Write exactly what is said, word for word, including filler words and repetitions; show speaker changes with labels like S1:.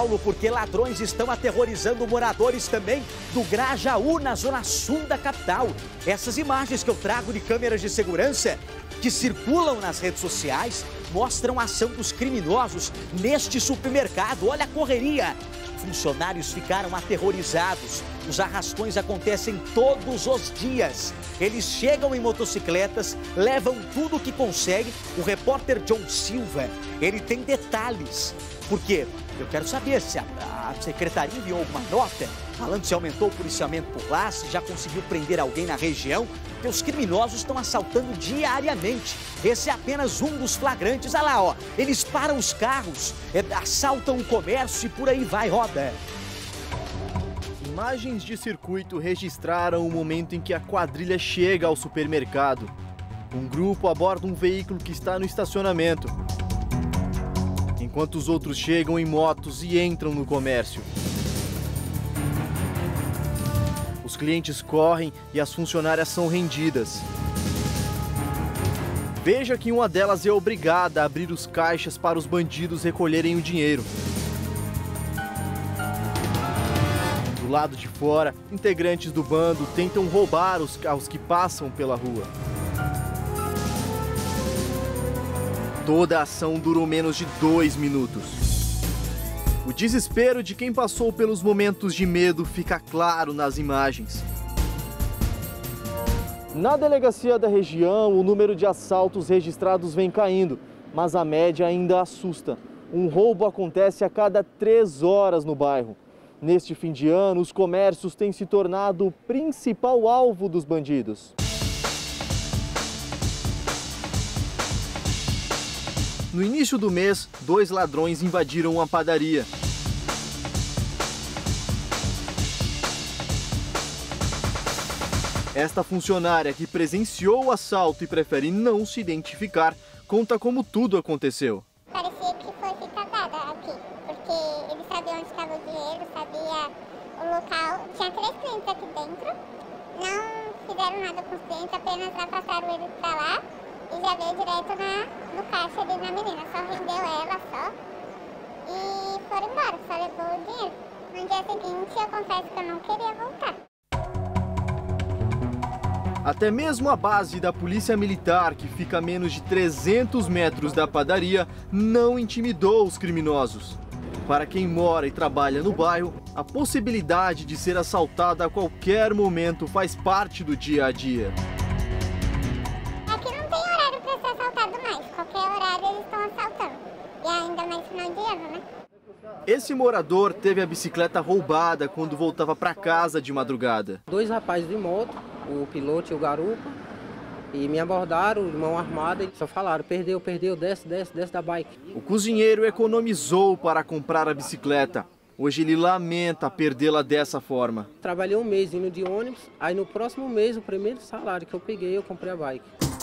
S1: Paulo, porque ladrões estão aterrorizando moradores também do Grajaú, na zona sul da capital. Essas imagens que eu trago de câmeras de segurança que circulam nas redes sociais mostram a ação dos criminosos neste supermercado. Olha a correria! Funcionários ficaram aterrorizados. Os arrastões acontecem todos os dias. Eles chegam em motocicletas, levam tudo o que conseguem. O repórter John Silva, ele tem detalhes. Por quê? Eu quero saber se a, a secretaria enviou alguma nota falando se aumentou o policiamento por lá, se já conseguiu prender alguém na região, porque os criminosos estão assaltando diariamente. Esse é apenas um dos flagrantes. Olha lá, ó, eles param os carros, é, assaltam o comércio e por aí vai, roda.
S2: Imagens de circuito registraram o momento em que a quadrilha chega ao supermercado. Um grupo aborda um veículo que está no estacionamento, enquanto os outros chegam em motos e entram no comércio. Os clientes correm e as funcionárias são rendidas. Veja que uma delas é obrigada a abrir os caixas para os bandidos recolherem o dinheiro. Do lado de fora, integrantes do bando tentam roubar os carros que passam pela rua. Toda a ação durou menos de dois minutos. O desespero de quem passou pelos momentos de medo fica claro nas imagens. Na delegacia da região, o número de assaltos registrados vem caindo, mas a média ainda assusta. Um roubo acontece a cada três horas no bairro. Neste fim de ano, os comércios têm se tornado o principal alvo dos bandidos. No início do mês, dois ladrões invadiram uma padaria. Esta funcionária, que presenciou o assalto e prefere não se identificar, conta como tudo aconteceu.
S3: Parecia que foi fita dada aqui, porque ele sabia onde estava o dinheiro, sabia o local. Tinha três clientes aqui dentro, não fizeram nada com os clientes, apenas afastaram eles para lá. E já veio direto na, no caixa ali na menina, só rendeu ela só e foram embora, só levou o dinheiro. No dia seguinte eu confesso que eu não queria voltar.
S2: Até mesmo a base da Polícia Militar, que fica a menos de trezentos metros da padaria, não intimidou os criminosos. Para quem mora e trabalha no bairro, a possibilidade de ser assaltado a qualquer momento faz parte do dia a dia.
S3: Qualquer horário eles estão assaltando. E ainda mais final de ano, né?
S2: Esse morador teve a bicicleta roubada quando voltava para casa de madrugada.
S4: Dois rapazes de moto, o piloto e o garupa, e me abordaram, de mão armada, e só falaram, perdeu, perdeu, desce, desce, desce da bike.
S2: O cozinheiro economizou para comprar a bicicleta. Hoje ele lamenta perdê-la dessa forma.
S4: Trabalhei um mês indo de ônibus, aí no próximo mês, o primeiro salário que eu peguei, eu comprei a bike.